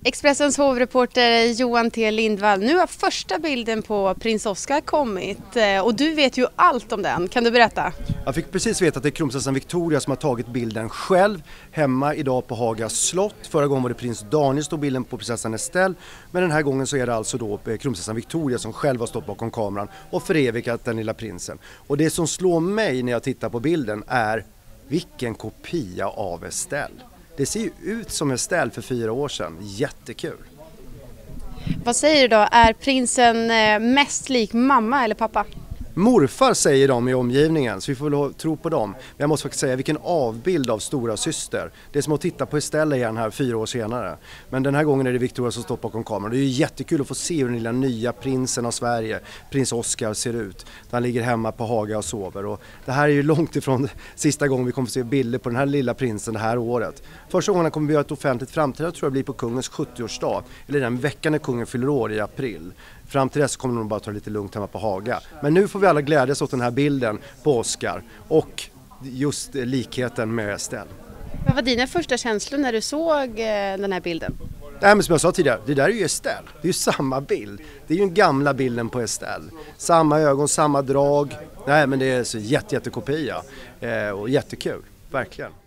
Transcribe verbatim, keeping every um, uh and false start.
Expressens hovreporter Johan T. Lindvall. Nu har första bilden på prins Oscar kommit och du vet ju allt om den. Kan du berätta? Jag fick precis veta att det är kronprinsessan Victoria som har tagit bilden själv hemma idag på Haga slott. Förra gången var det prins Daniel som tog bilden på prinsessan Estelle. Men den här gången så är det alltså då kronprinsessan Victoria som själv har stått bakom kameran och förevigat den lilla prinsen. Och det som slår mig när jag tittar på bilden är vilken kopia av Estelle. Det ser ju ut som Estelle för fyra år sedan. Jättekul. Vad säger du då? Är prinsen mest lik mamma eller pappa? Morfar säger de i omgivningen, så vi får väl tro på dem. Men jag måste faktiskt säga vilken avbild av stora syster. Det är som att titta på Estelle igen här fyra år senare. Men den här gången är det Victoria som står bakom kameran. Det är ju jättekul att få se hur den lilla nya prinsen av Sverige, prins Oscar, ser ut. Han ligger hemma på Haga och sover. Och det här är ju långt ifrån sista gången vi kommer att se bilder på den här lilla prinsen det här året. Första gången kommer vi göra ett offentligt framträdande tror jag blir på kungens sjuttioårsdag. Eller den veckan när kungen fyller år i april. Fram till dess kommer de bara ta lite lugnt hemma på Haga. Men nu får vi alla glädjas åt den här bilden på Oscar och just likheten med Estelle. Vad var dina första känslor när du såg den här bilden? Nej, men som jag sa tidigare, det där är ju Estelle. Det är ju samma bild. Det är ju den gamla bilden på Estelle. Samma ögon, samma drag. Nej, men det är så jätte, jättekopia. Eh, och jättekul, verkligen.